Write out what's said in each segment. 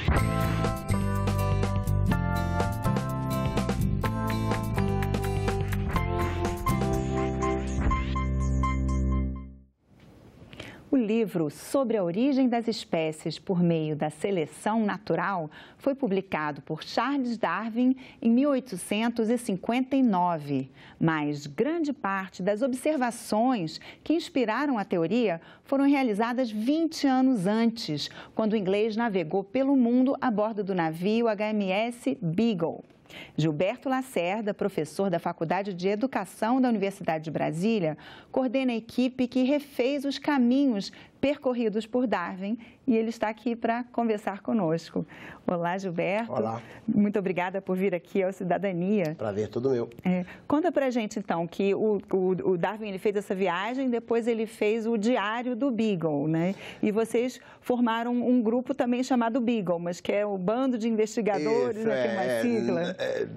O livro Sobre a Origem das Espécies por Meio da Seleção Natural foi publicado por Charles Darwin em 1859, mas grande parte das observações que inspiraram a teoria foram realizadas 20 anos antes, quando o inglês navegou pelo mundo a bordo do navio HMS Beagle. Gilberto Lacerda, professor da Faculdade de Educação da Universidade de Brasília, coordena a equipe que refez os caminhos percorridos por Darwin e ele está aqui para conversar conosco. Olá, Gilberto. Olá. Muito obrigada por vir aqui ao Cidadania. Prazer todo meu. Conta pra gente, então, que o Darwin ele fez essa viagem, depois ele fez o Diário do Beagle, né? E vocês formaram um grupo também chamado Beagle, mas que é o Bando de Investigadores, Isso, né? Tem uma sigla.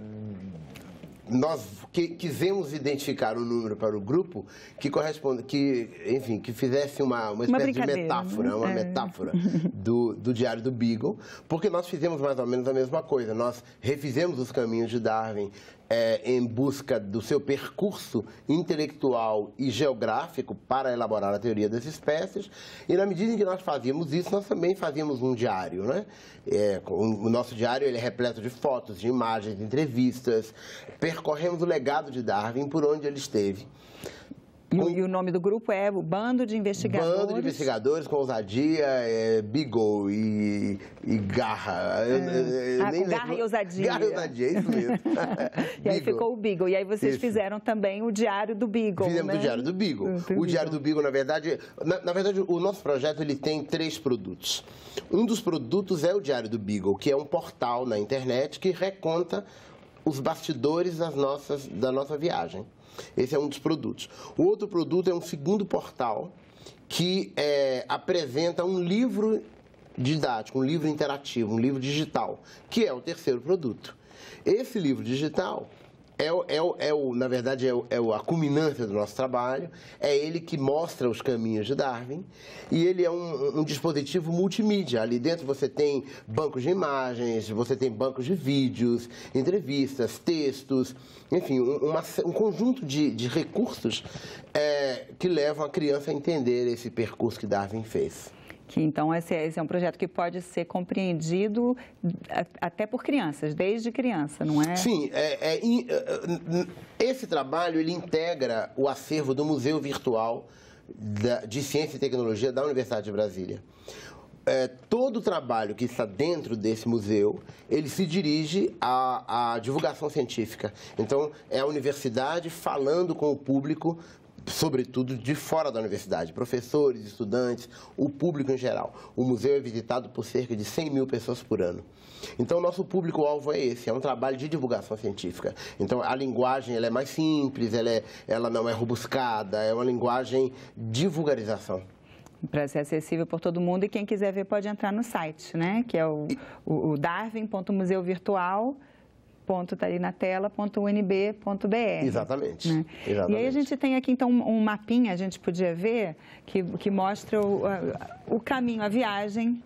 Nós quisemos identificar um número para o grupo que corresponde, enfim, que fizesse uma espécie de metáfora, né? uma metáfora do Diário do Beagle, porque nós fizemos mais ou menos a mesma coisa. Nós refizemos os caminhos de Darwin em busca do seu percurso intelectual e geográfico para elaborar a teoria das espécies, e na medida em que nós fazíamos isso, nós também fazíamos um diário, né? O nosso diário ele é repleto de fotos, de imagens, de entrevistas. Percorremos o legado de Darwin por onde ele esteve. E o nome do grupo é o Bando de Investigadores. Bando de Investigadores com ousadia, Beagle e garra. Garra e ousadia. Garra e ousadia, é isso mesmo. E aí ficou o Beagle. E aí vocês fizeram também o Diário do Beagle, Fizemos né? o Diário do Beagle. O Diário do Beagle, na verdade, o nosso projeto ele tem 3 produtos. Um dos produtos é o Diário do Beagle, que é um portal na internet que reconta os bastidores da nossa viagem. Esse é um dos produtos. O outro produto é um segundo portal que apresenta um livro didático, um livro interativo, um livro digital, que é o terceiro produto. Esse livro digital na verdade, a culminância do nosso trabalho, é ele que mostra os caminhos de Darwin, e ele é um dispositivo multimídia. Ali dentro você tem bancos de imagens, você tem bancos de vídeos, entrevistas, textos, enfim, um conjunto de recursos que levam a criança a entender esse percurso que Darwin fez. Então, esse é um projeto que pode ser compreendido até por crianças, desde criança, não é? Sim. Esse trabalho ele integra o acervo do Museu Virtual de Ciência e Tecnologia da Universidade de Brasília. Todo o trabalho que está dentro desse museu, ele se dirige à divulgação científica. Então, é a universidade falando com o público, sobretudo de fora da universidade, professores, estudantes, o público em geral. O museu é visitado por cerca de 100 mil pessoas por ano. Então, o nosso público-alvo é esse, é um trabalho de divulgação científica. Então, a linguagem ela é mais simples, ela não é rebuscada, é uma linguagem de vulgarização. Para ser acessível por todo mundo, e quem quiser ver pode entrar no site, né? Que é o darwin.museuvirtual.com. Está ali na tela.unb.br. Exatamente. Né? Exatamente. E aí a gente tem aqui, então, um mapinha, a gente podia ver, que mostra o caminho, a viagem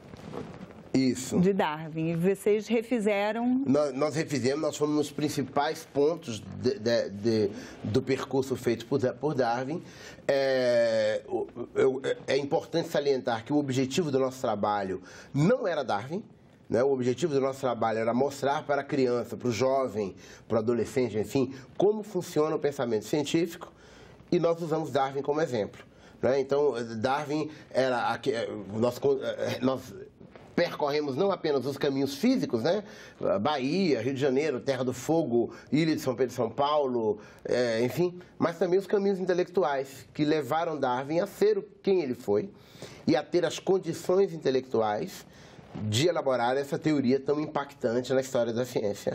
de Darwin. E vocês refizeram... Nós refizemos, nós fomos nos principais pontos do percurso feito por Darwin. É importante salientar que o objetivo do nosso trabalho não era Darwin. O objetivo do nosso trabalho era mostrar para a criança, para o jovem, para o adolescente, enfim, como funciona o pensamento científico, e nós usamos Darwin como exemplo. Então, Darwin era... Nós percorremos não apenas os caminhos físicos, Bahia, Rio de Janeiro, Terra do Fogo, Ilha de São Pedro e São Paulo, enfim, mas também os caminhos intelectuais que levaram Darwin a ser quem ele foi e a ter as condições intelectuais de elaborar essa teoria tão impactante na história da ciência.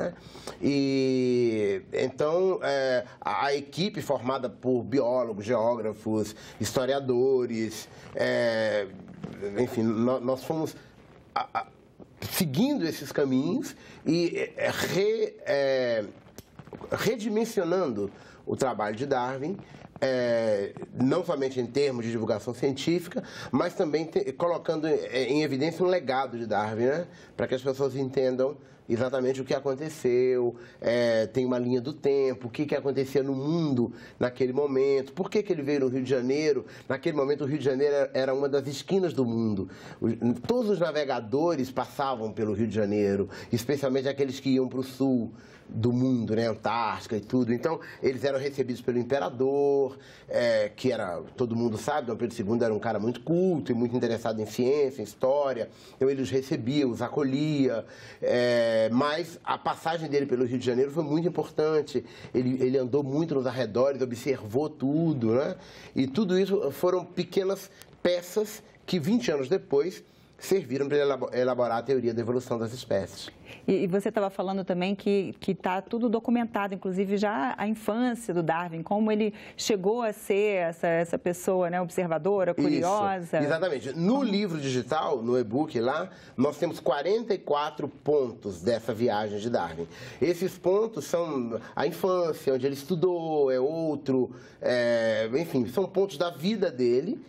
E então a equipe formada por biólogos, geógrafos, historiadores, enfim, nós fomos seguindo esses caminhos e redimensionando o trabalho de Darwin não somente em termos de divulgação científica, mas também colocando em evidência um legado de Darwin, né? Para que as pessoas entendam exatamente o que aconteceu, tem uma linha do tempo, o que acontecia no mundo naquele momento, por que ele veio no Rio de Janeiro. Naquele momento, o Rio de Janeiro era uma das esquinas do mundo. Todos os navegadores passavam pelo Rio de Janeiro, especialmente aqueles que iam para o sul do mundo, né, Antártica e tudo. Então, eles eram recebidos pelo imperador, que era, todo mundo sabe, Dom Pedro II era um cara muito culto e muito interessado em ciência, em história. Então, ele os recebia, os acolhia, mas a passagem dele pelo Rio de Janeiro foi muito importante. Ele andou muito nos arredores, observou tudo, né? E tudo isso foram pequenas peças que, 20 anos depois, serviram para elaborar a teoria da evolução das espécies. E você estava falando também que está tudo documentado, inclusive já a infância do Darwin, como ele chegou a ser essa pessoa, né, observadora, curiosa. Isso, exatamente. No livro digital, no e-book lá, nós temos 44 pontos dessa viagem de Darwin. Esses pontos são a infância, onde ele estudou, enfim, são pontos da vida dele,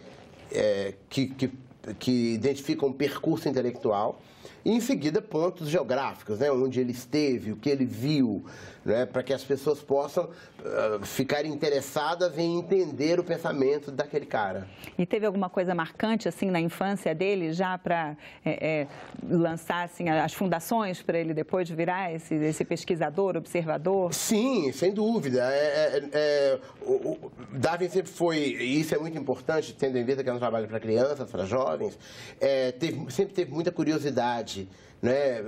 que identificam um percurso intelectual, e em seguida pontos geográficos, né, onde ele esteve, o que ele viu, né, para que as pessoas possam ficar interessadas em entender o pensamento daquele cara. E teve alguma coisa marcante assim na infância dele, já para lançar assim, as fundações para ele depois virar esse pesquisador, observador? Sim, sem dúvida. O Darwin sempre foi, e isso é muito importante, tendo em vista que é um trabalho para crianças, para jovens, sempre teve muita curiosidade, né?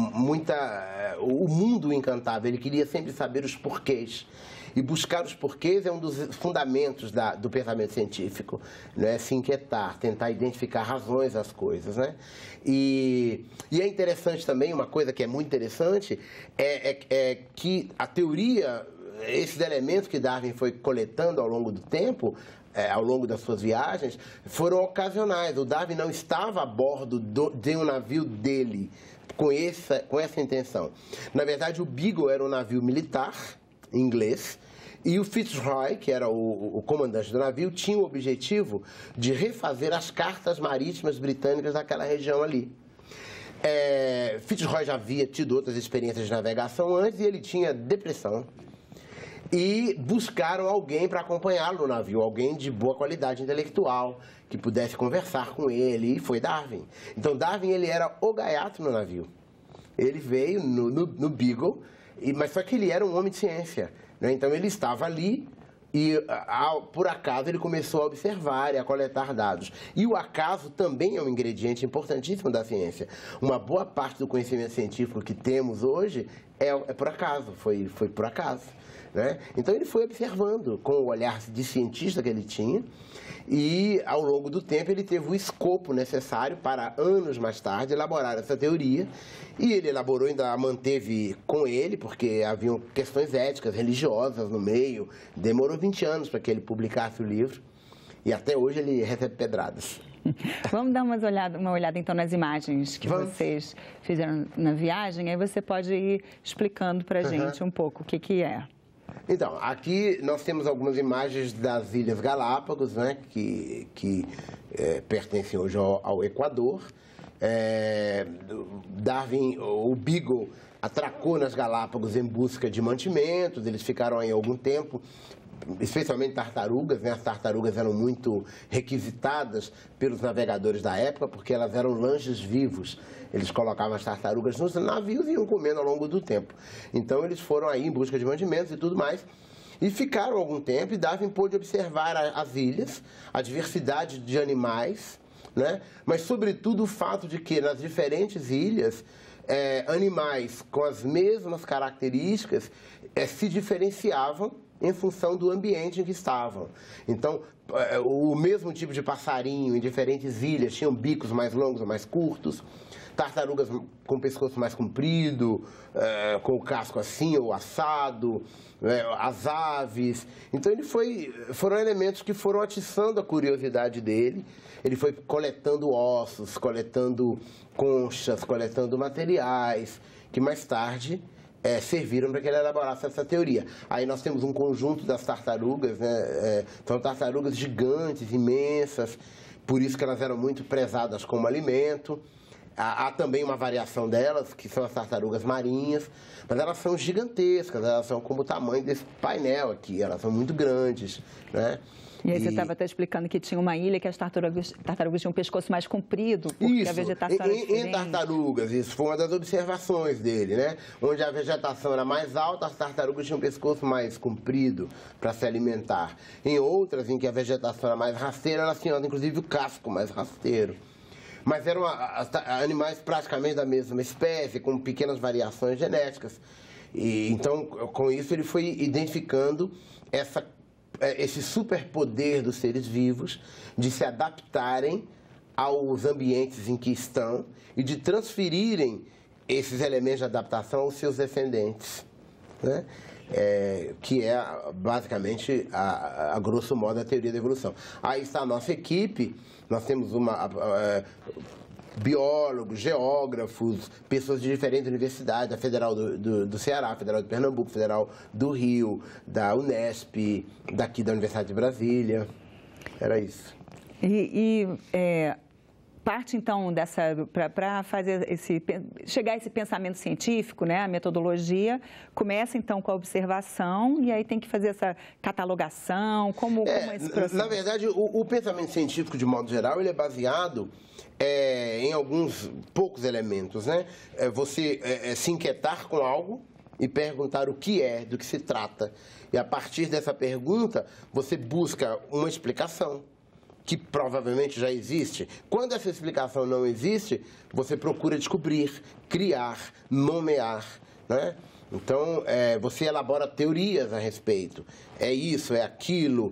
O mundo o encantava, ele queria sempre saber os porquês. E buscar os porquês é um dos fundamentos do pensamento científico, né? Se inquietar, tentar identificar razões às coisas, né? E é interessante também, uma coisa que é muito interessante, é que a teoria, esses elementos que Darwin foi coletando ao longo do tempo, ao longo das suas viagens, foram ocasionais. O Darwin não estava a bordo de um navio dele com essa intenção. Na verdade, o Beagle era um navio militar inglês, e o Fitzroy, que era o comandante do navio, tinha o objetivo de refazer as cartas marítimas britânicas daquela região ali. Fitzroy já havia tido outras experiências de navegação antes e ele tinha depressão. E buscaram alguém para acompanhá-lo no navio, alguém de boa qualidade intelectual, que pudesse conversar com ele, e foi Darwin. Então, Darwin, ele era o gaiato no navio. Ele veio no Beagle, mas só que ele era um homem de ciência, né? Então, ele estava ali e, por acaso, ele começou a observar e a coletar dados. E o acaso também é um ingrediente importantíssimo da ciência. Uma boa parte do conhecimento científico que temos hoje é por acaso, foi por acaso. Né? Então, ele foi observando com o olhar de cientista que ele tinha e, ao longo do tempo, ele teve o escopo necessário para, anos mais tarde, elaborar essa teoria. E ele elaborou, ainda a manteve com ele, porque haviam questões éticas, religiosas no meio. Demorou 20 anos para que ele publicasse o livro e até hoje ele recebe pedradas. Vamos dar uma olhada então nas imagens que vocês fizeram na viagem, aí você pode ir explicando para a gente um pouco o que é. Então, aqui nós temos algumas imagens das Ilhas Galápagos, né, que pertencem hoje ao Equador. Darwin, o Beagle, atracou nas Galápagos em busca de mantimentos, eles ficaram aí algum tempo, especialmente tartarugas, né? As tartarugas eram muito requisitadas pelos navegadores da época, porque elas eram lanches vivos. Eles colocavam as tartarugas nos navios e iam comendo ao longo do tempo. Então, eles foram aí em busca de mantimentos e tudo mais. E ficaram algum tempo, e Darwin pôde observar as ilhas, a diversidade de animais, né? Mas, sobretudo, o fato de que nas diferentes ilhas, animais com as mesmas características se diferenciavam em função do ambiente em que estavam. Então, o mesmo tipo de passarinho em diferentes ilhas tinham bicos mais longos ou mais curtos, tartarugas com o pescoço mais comprido, com o casco assim ou assado, as aves. Então, foram elementos que foram atiçando a curiosidade dele. Ele foi coletando ossos, coletando conchas, coletando materiais, que mais tarde serviram para que ele elaborasse essa teoria. Aí nós temos um conjunto das tartarugas, né? São tartarugas gigantes, imensas, por isso que elas eram muito prezadas como alimento. Há também uma variação delas, que são as tartarugas marinhas, mas elas são gigantescas, elas são como o tamanho desse painel aqui, elas são muito grandes, né? E aí você estava até explicando que tinha uma ilha que as tartarugas tinham um pescoço mais comprido, porque isso, a vegetação era diferente. Em tartarugas, isso foi uma das observações dele, né? Onde a vegetação era mais alta, as tartarugas tinham um pescoço mais comprido para se alimentar. Em outras, em que a vegetação era mais rasteira, elas tinham inclusive o casco mais rasteiro. Mas eram animais praticamente da mesma espécie, com pequenas variações genéticas. E, então, com isso, ele foi identificando esse superpoder dos seres vivos de se adaptarem aos ambientes em que estão e de transferirem esses elementos de adaptação aos seus descendentes, né? Que é basicamente, a grosso modo, a teoria da evolução. Aí está a nossa equipe, nós temos biólogos, geógrafos, pessoas de diferentes universidades, a Federal do Ceará, a Federal de Pernambuco, a Federal do Rio, da Unesp, daqui da Universidade de Brasília. Era isso. Parte, então, para fazer chegar a esse pensamento científico, né, a metodologia, começa, então, com a observação e aí tem que fazer essa catalogação, como esse processo? Na verdade, o pensamento científico, de modo geral, ele é baseado em alguns poucos elementos, né? Você se inquietar com algo e perguntar o que é, do que se trata. E, a partir dessa pergunta, você busca uma explicação, que provavelmente já existe. Quando essa explicação não existe, você procura descobrir, criar, nomear, né? Então, você elabora teorias a respeito. É isso, é aquilo,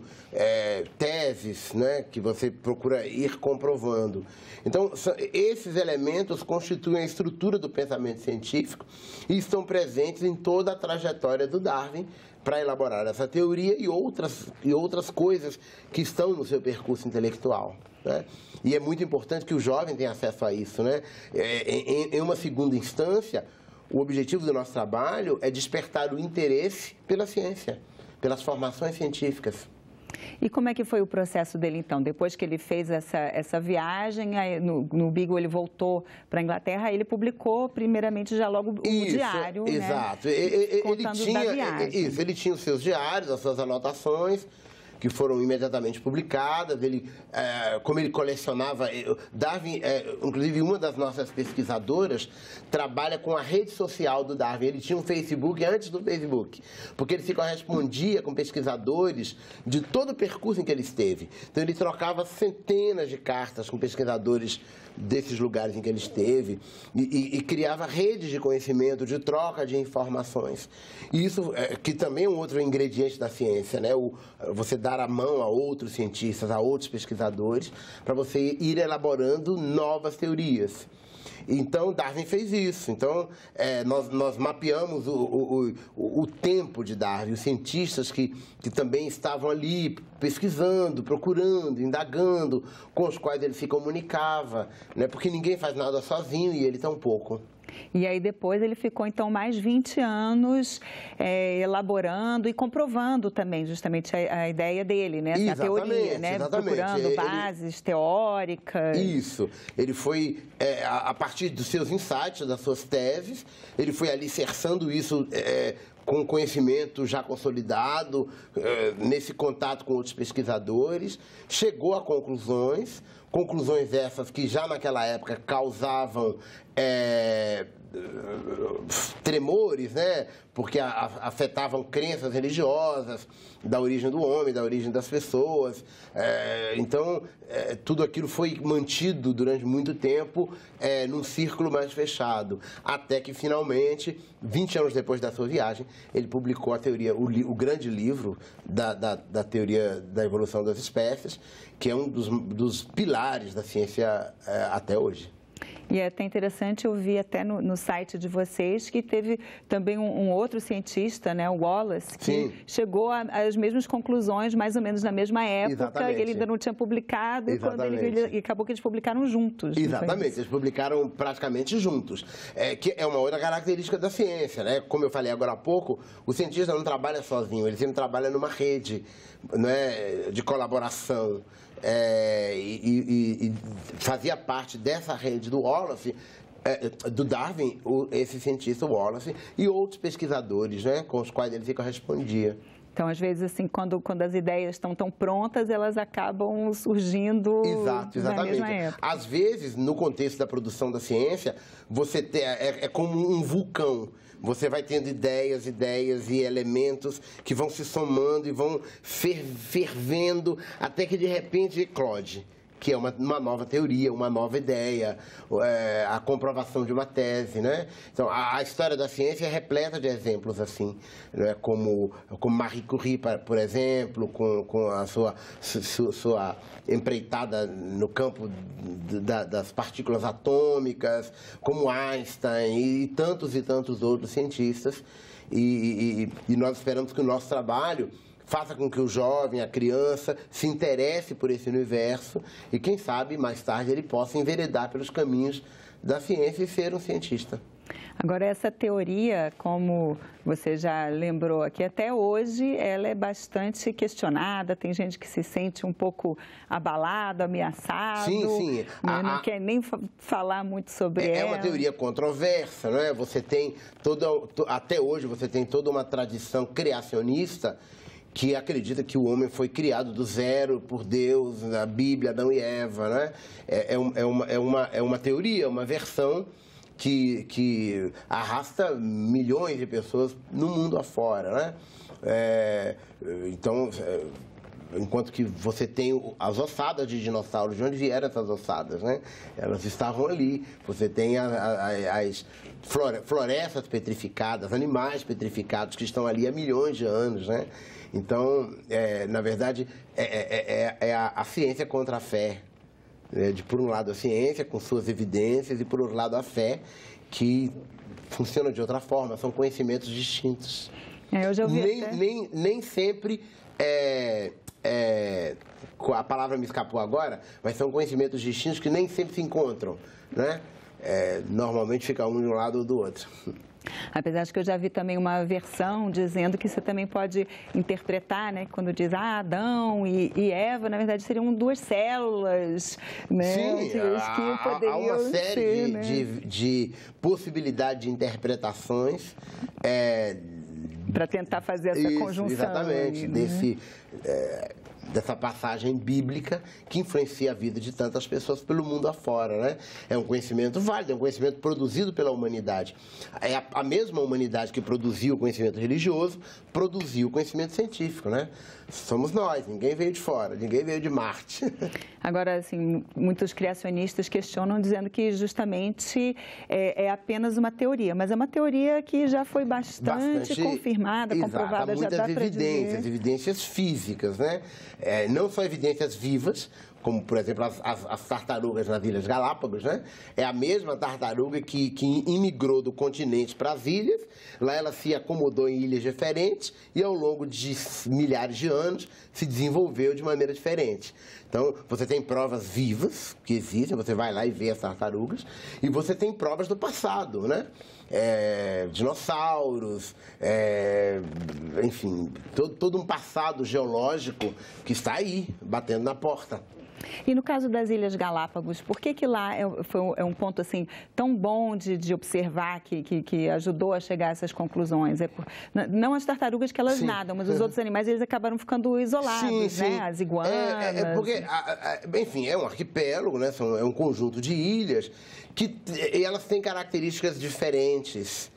teses, né, que você procura ir comprovando. Então, esses elementos constituem a estrutura do pensamento científico e estão presentes em toda a trajetória do Darwin para elaborar essa teoria e outras coisas que estão no seu percurso intelectual, né? E é muito importante que o jovem tenha acesso a isso, né? Em uma segunda instância, o objetivo do nosso trabalho é despertar o interesse pela ciência, pelas formações científicas. E como é que foi o processo dele, então? Depois que ele fez essa viagem, aí no Beagle ele voltou para a Inglaterra, ele publicou, primeiramente, já logo o diário, exato. Né? Contando da viagem. Isso, ele tinha os seus diários, as suas anotações, que foram imediatamente publicadas. Como ele colecionava, Darwin, inclusive uma das nossas pesquisadoras, trabalha com a rede social do Darwin. Ele tinha um Facebook antes do Facebook, porque ele se correspondia com pesquisadores de todo o percurso em que ele esteve. Então, ele trocava centenas de cartas com pesquisadores desses lugares em que ele esteve e criava redes de conhecimento, de troca de informações. E isso, que também é um outro ingrediente da ciência, né? Você dar a mão a outros cientistas, a outros pesquisadores, para você ir elaborando novas teorias. Então, Darwin fez isso. Então, nós mapeamos o tempo de Darwin, os cientistas que também estavam ali pesquisando, procurando, indagando, com os quais ele se comunicava, né? Porque ninguém faz nada sozinho e ele tampouco. E aí depois ele ficou, então, mais 20 anos elaborando e comprovando também justamente a ideia dele, né? A teoria, né? Procurando bases teóricas. Isso. Ele foi, a partir dos seus insights, das suas teses, ele foi alicerçando isso com conhecimento já consolidado, nesse contato com outros pesquisadores, chegou a conclusões essas que já naquela época causavam tremores, né? Porque afetavam crenças religiosas, da origem do homem, da origem das pessoas. Então, tudo aquilo foi mantido durante muito tempo num círculo mais fechado, até que, finalmente, 20 anos depois da sua viagem, ele publicou a teoria, o grande livro da teoria da evolução das espécies, que é um dos pilares da ciência até hoje. E é até interessante, eu vi até no site de vocês que teve também um outro cientista, né, o Wallace, que Sim. chegou às mesmas conclusões, mais ou menos na mesma época. Exatamente. E ele ainda não tinha publicado, e acabou que eles publicaram juntos. Exatamente, eles publicaram praticamente juntos. Que é uma outra característica da ciência, né? Como eu falei agora há pouco, o cientista não trabalha sozinho, ele sempre trabalha numa rede, né, de colaboração. E fazia parte dessa rede do Wallace, do Darwin, esse cientista Wallace, e outros pesquisadores, né, com os quais ele se correspondia. Então, às vezes, assim, quando as ideias estão tão prontas, elas acabam surgindo na mesma época. Às vezes, no contexto da produção da ciência, você é como um vulcão. Você vai tendo ideias e elementos que vão se somando e vão fervendo até que, de repente, eclode, que é uma nova teoria, uma nova ideia, a comprovação de uma tese, né? Então, a história da ciência é repleta de exemplos assim, né? Como Marie Curie, por exemplo, com a sua empreitada no campo das partículas atômicas, como Einstein e tantos outros cientistas. E nós esperamos que o nosso trabalho faça com que o jovem, a criança, se interesse por esse universo e, quem sabe, mais tarde ele possa enveredar pelos caminhos da ciência e ser um cientista. Agora, essa teoria, como você já lembrou aqui, até hoje ela é bastante questionada, tem gente que se sente um pouco abalado, ameaçado, sim. Não quer nem falar muito sobre ela. É uma teoria controversa, não é? Você tem até hoje você tem toda uma tradição criacionista que acredita que o homem foi criado do zero por Deus, na Bíblia, Adão e Eva, né? É uma teoria, uma versão que arrasta milhões de pessoas no mundo afora, né? Enquanto que você tem as ossadas de dinossauros, de onde vieram essas ossadas, né? Elas estavam ali. Você tem as florestas petrificadas, animais petrificados que estão ali há milhões de anos, né? Então, na verdade, a ciência contra a fé. Por um lado, a ciência com suas evidências e, por outro lado, a fé, que funciona de outra forma. São conhecimentos distintos. Eu já ouvi nem sempre a palavra me escapou agora, mas são conhecimentos distintos que nem sempre se encontram, né? Normalmente fica um de um lado ou do outro. Apesar de que eu já vi também uma versão dizendo que você também pode interpretar, né? Quando diz Adão e Eva, na verdade seriam duas células, né? Sim, que há uma série né? de possibilidade de interpretações. Para tentar fazer essa conjunção. Exatamente, aí, né? Dessa passagem bíblica que influencia a vida de tantas pessoas pelo mundo afora, né? É um conhecimento válido, é um conhecimento produzido pela humanidade. É a mesma humanidade que produziu o conhecimento religioso, produziu o conhecimento científico, né? Somos nós, ninguém veio de fora, ninguém veio de Marte. Agora, assim, muitos criacionistas questionam dizendo que justamente é apenas uma teoria, mas é uma teoria que já foi bastante confirmada, comprovada, já dá para dizer. Evidências físicas, né? Não só evidências vivas, como, por exemplo, as tartarugas nas Ilhas Galápagos, né? É a mesma tartaruga que imigrou do continente para as ilhas. Lá ela se acomodou em ilhas diferentes e, ao longo de milhares de anos, se desenvolveu de maneira diferente. Então, você tem provas vivas que existem, você vai lá e vê as tartarugas, e você tem provas do passado, né? Dinossauros, enfim, todo um passado geológico que está aí, batendo na porta. E no caso das Ilhas Galápagos, por que lá é um ponto assim tão bom de observar que ajudou a chegar a essas conclusões? Não as tartarugas que elas nadam, mas os outros animais eles acabaram ficando isolados, né? As iguanas. Porque, enfim, é um arquipélago, né? É um conjunto de ilhas que elas têm características diferentes.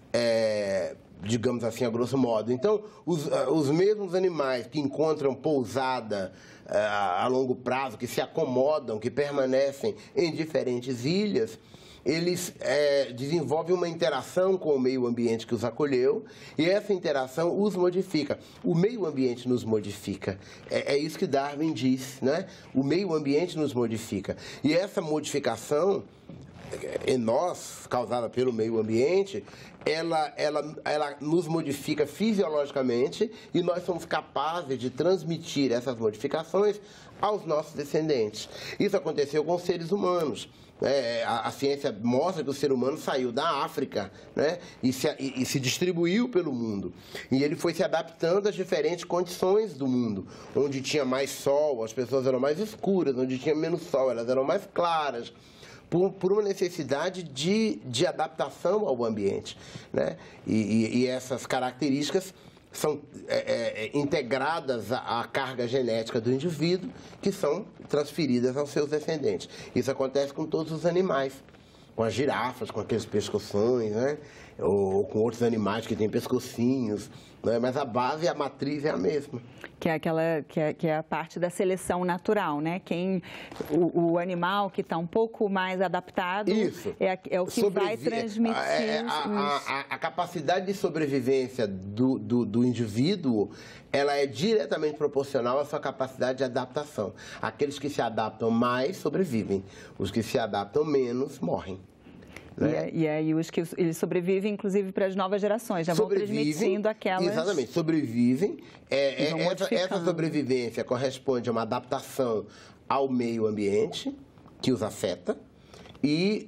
Digamos assim, a grosso modo. Então, os mesmos animais que encontram pousada a longo prazo, que se acomodam, que permanecem em diferentes ilhas, eles desenvolvem uma interação com o meio ambiente que os acolheu e essa interação os modifica. O meio ambiente nos modifica. É isso que Darwin diz, né? O meio ambiente nos modifica. E essa modificação em nós, causada pelo meio ambiente, ela nos modifica fisiologicamente e nós somos capazes de transmitir essas modificações aos nossos descendentes. Isso aconteceu com os seres humanos. A ciência mostra que o ser humano saiu da África, né, e se distribuiu pelo mundo. E ele foi se adaptando às diferentes condições do mundo. Onde tinha mais sol, as pessoas eram mais escuras. Onde tinha menos sol, elas eram mais claras. Por uma necessidade de adaptação ao ambiente, né? E essas características são integradas à carga genética do indivíduo, que são transferidas aos seus descendentes. Isso acontece com todos os animais, com as girafas, com aqueles pescoços, né? Ou com outros animais que têm pescocinhos, né? Mas a base, a matriz é a mesma. Que é a parte da seleção natural, né? O animal que está um pouco mais adaptado é o que vai transmitir a capacidade de sobrevivência do indivíduo, ela é diretamente proporcional à sua capacidade de adaptação. Aqueles que se adaptam mais sobrevivem, os que se adaptam menos morrem. Né? E aí os que eles sobrevivem, inclusive, para as novas gerações, já vão transmitindo aquelas... Exatamente, sobrevivem. Essa sobrevivência corresponde a uma adaptação ao meio ambiente que os afeta e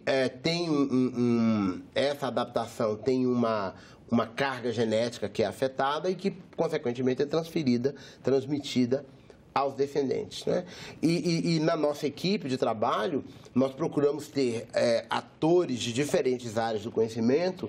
essa adaptação tem uma carga genética que é afetada e que, consequentemente, é transmitida aos descendentes, né? E na nossa equipe de trabalho, nós procuramos ter atores de diferentes áreas do conhecimento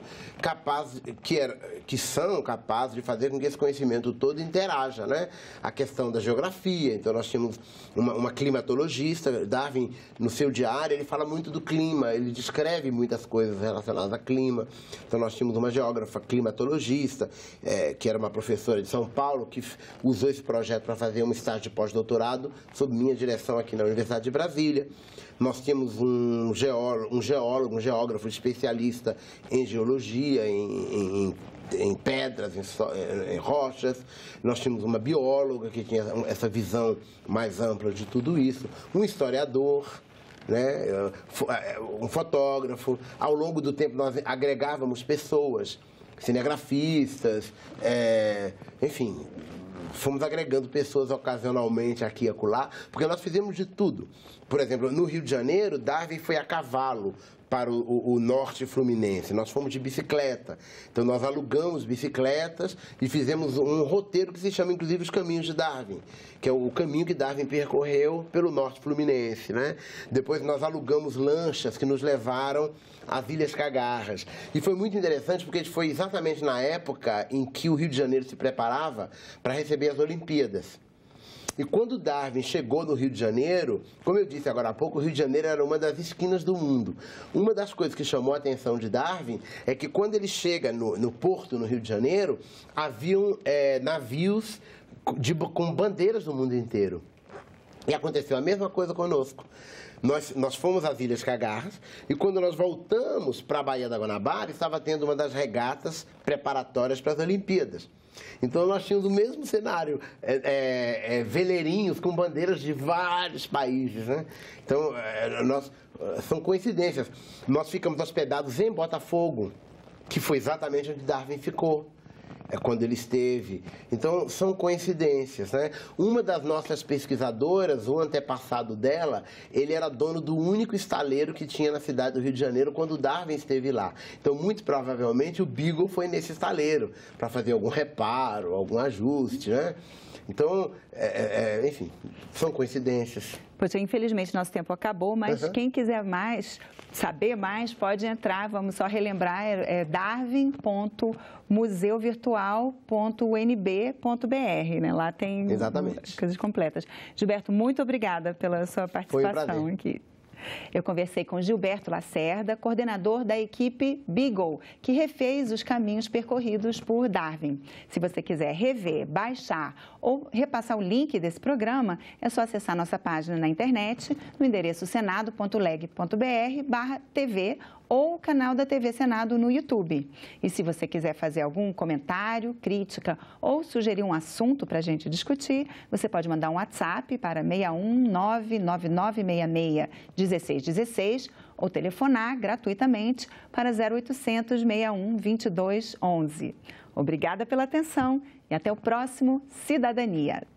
que são capazes de fazer com que esse conhecimento todo interaja, né? A questão da geografia, então nós tínhamos uma climatologista, Darwin, no seu diário, ele fala muito do clima, ele descreve muitas coisas relacionadas a clima. Então nós tínhamos uma geógrafa climatologista, que era uma professora de São Paulo, que usou esse projeto para fazer um estágio de pós-doutorado sob minha direção aqui na Universidade de Brasília. Nós temos um geógrafo especialista em geologia, em pedras, em rochas. Nós tínhamos uma bióloga que tinha essa visão mais ampla de tudo isso, um historiador, né, um fotógrafo. Ao longo do tempo nós agregávamos pessoas, cinegrafistas, enfim, fomos agregando pessoas ocasionalmente aqui e acolá, porque nós fizemos de tudo. Por exemplo, no Rio de Janeiro, Darwin foi a cavalo para o norte fluminense. Nós fomos de bicicleta. Então, nós alugamos bicicletas e fizemos um roteiro que se chama, inclusive, Os Caminhos de Darwin, que é o caminho que Darwin percorreu pelo norte fluminense, né? Depois, nós alugamos lanchas que nos levaram às Ilhas Cagarras. E foi muito interessante porque foi exatamente na época em que o Rio de Janeiro se preparava para receber as Olimpíadas. E quando Darwin chegou no Rio de Janeiro, como eu disse agora há pouco, o Rio de Janeiro era uma das esquinas do mundo. Uma das coisas que chamou a atenção de Darwin é que quando ele chega no porto, no Rio de Janeiro, haviam navios com bandeiras do mundo inteiro. E aconteceu a mesma coisa conosco. Nós fomos às Ilhas Cagarras e quando nós voltamos para a Baía da Guanabara, estava tendo uma das regatas preparatórias para as Olimpíadas. Então, nós tínhamos o mesmo cenário, veleirinhos com bandeiras de vários países, né? Então, são coincidências. Nós ficamos hospedados em Botafogo, que foi exatamente onde Darwin ficou, quando ele esteve. Então, são coincidências, né? Uma das nossas pesquisadoras, o antepassado dela, ele era dono do único estaleiro que tinha na cidade do Rio de Janeiro quando Darwin esteve lá. Então, muito provavelmente, o Beagle foi nesse estaleiro para fazer algum reparo, algum ajuste, né? Então, enfim, são coincidências. Poxa, infelizmente nosso tempo acabou, mas quem quiser saber mais, pode entrar. Vamos só relembrar, darwin.museuvirtual.unb.br, né? Lá tem coisas completas. Gilberto, muito obrigada pela sua participação aqui. Eu conversei com Gilberto Lacerda, coordenador da equipe Beagle, que refez os caminhos percorridos por Darwin. Se você quiser rever, baixar ou repassar o link desse programa, é só acessar nossa página na internet, no endereço senado.leg.br/TV ou o canal da TV Senado no YouTube. E se você quiser fazer algum comentário, crítica ou sugerir um assunto para a gente discutir, você pode mandar um WhatsApp para 61 99966 1616 ou telefonar gratuitamente para 0800 61 22 11. Obrigada pela atenção e até o próximo Cidadania.